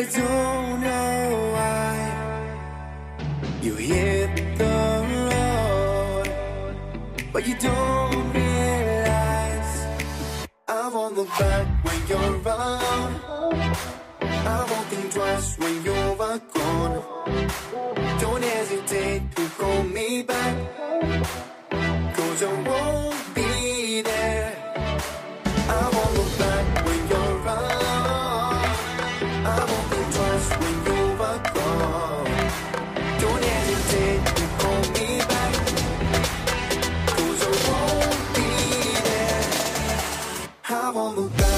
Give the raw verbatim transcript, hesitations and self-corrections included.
I don't know why you hit the road, but you don't realize I won't look back when you're around. I won't think twice when you're gone. Don't hesitate to call me back, 'cause I won't be there. I won't look back when you're around. I won't think twice when you're gone. Don't hesitate to call me back, 'cause I won't be there. I won't look back.